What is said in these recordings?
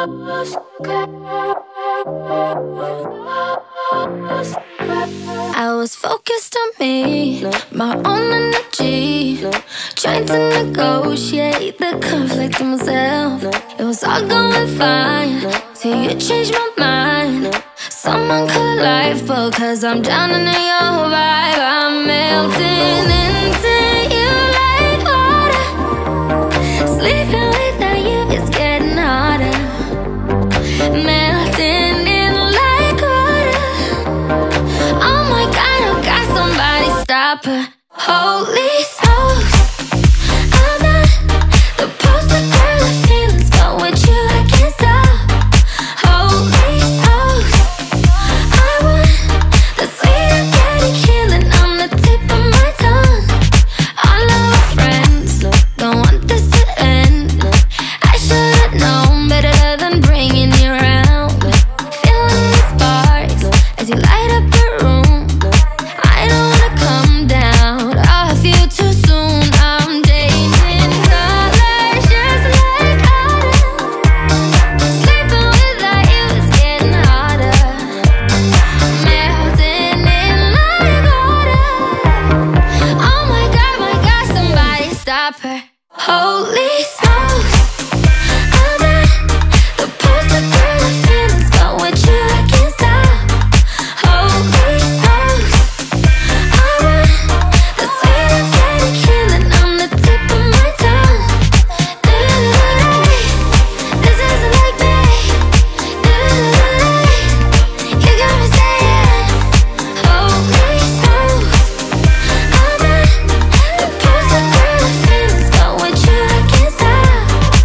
I was focused on me, my own energy, trying to negotiate the conflict in myself. It was all going fine till you changed my mind. Someone call a lifeboat, 'cause I'm drowning in your vibe. I'm melting into you like water. Sleeping without you is getting harder. Melting in like water. Oh my God, oh God, somebody stop her. Holy smokes, I'm not the poster girl of feelings, but with you I can't stop. Holy smokes, I want the sweet organic healing on the tip of my tongue. All of our friends don't want this to end. I should've known better than bringing you around. Feeling the sparks as you light up your room. I don't wanna come down off you too soon. I'm changing colors just like autumn. Sleeping without you is getting harder. Melting in like water. Oh my God, somebody stop her. Holy smokes, I'm not the poster girl of feelings, but with you I can't stop. Holy smokes, I want the sweet organic healing on the tip of my tongue. This isn't like me. You got me saying, holy smokes, I'm not the poster girl of feelings, but with you I can't stop.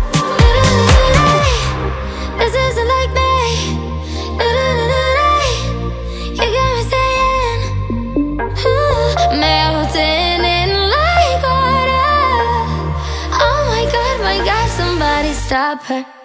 This isn't like me. You got me saying, melting in like water. Oh my God, somebody stop her.